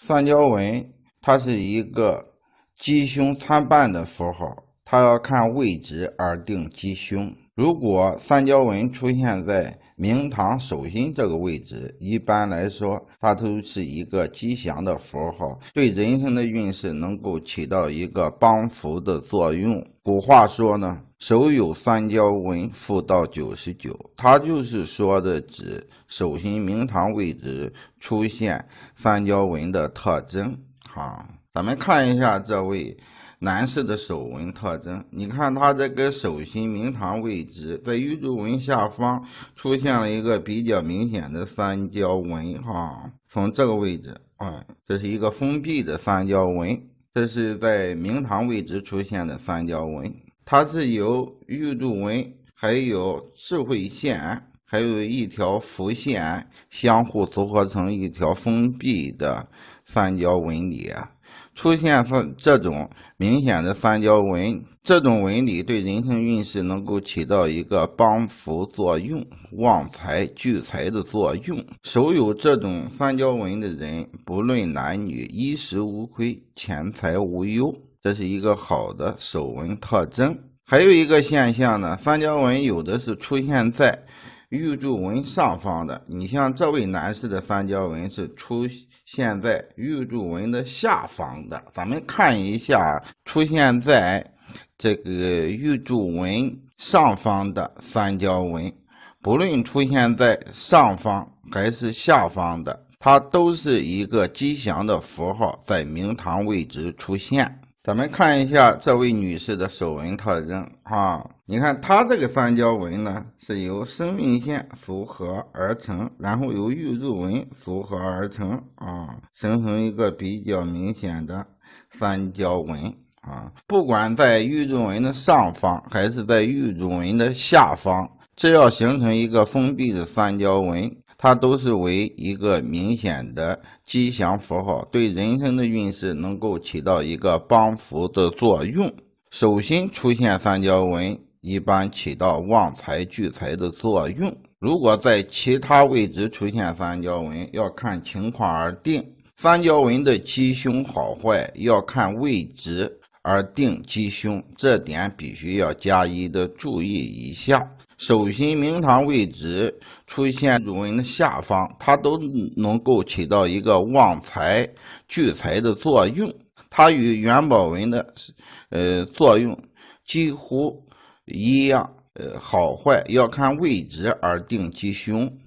三角纹它是一个吉凶参半的符号，它要看位置而定吉凶。如果三角纹出现在明堂手心这个位置，一般来说它都是一个吉祥的符号，对人生的运势能够起到一个帮扶的作用。古话说呢，手有三角纹，福到99，它就是说的指手心明堂位置出现三角纹的特征。咱们看一下这位男士的手纹特征，你看他这个手心明堂位置，在玉柱纹下方出现了一个比较明显的三角纹从这个位置这是一个封闭的三角纹，这是在明堂位置出现的三角纹，它是由玉柱纹还有智慧线还有一条浮线相互组合成一条封闭的三角纹理。出现这种明显的三角纹，这种纹理对人生运势能够起到一个帮扶作用、旺财聚财的作用。手有这种三角纹的人，不论男女，衣食无亏，钱财无忧，这是一个好的手纹特征。还有一个现象呢，三角纹有的是出现在玉柱纹上方的，你像这位男士的三角纹是出现在玉柱纹的下方的。咱们看一下出现在这个玉柱纹上方的三角纹，不论出现在上方还是下方的，它都是一个吉祥的符号在明堂位置出现。咱们看一下这位女士的手纹特征你看她这个三角纹呢，是由生命线组合而成，然后由玉柱纹组合而成形成一个比较明显的三角纹不管在玉柱纹的上方还是在玉柱纹的下方，只要形成一个封闭的三角纹，它都是为一个明显的吉祥符号，对人生的运势能够起到一个帮扶的作用。手心出现三角纹，一般起到旺财聚财的作用。如果在其他位置出现三角纹，要看情况而定。三角纹的吉凶好坏要看位置而定吉凶，这点必须要加以的注意一下。手心明堂位置出现玉柱纹的下方，它都能够起到一个旺财聚财的作用，它与元宝纹的作用几乎一样。好坏要看位置而定吉凶。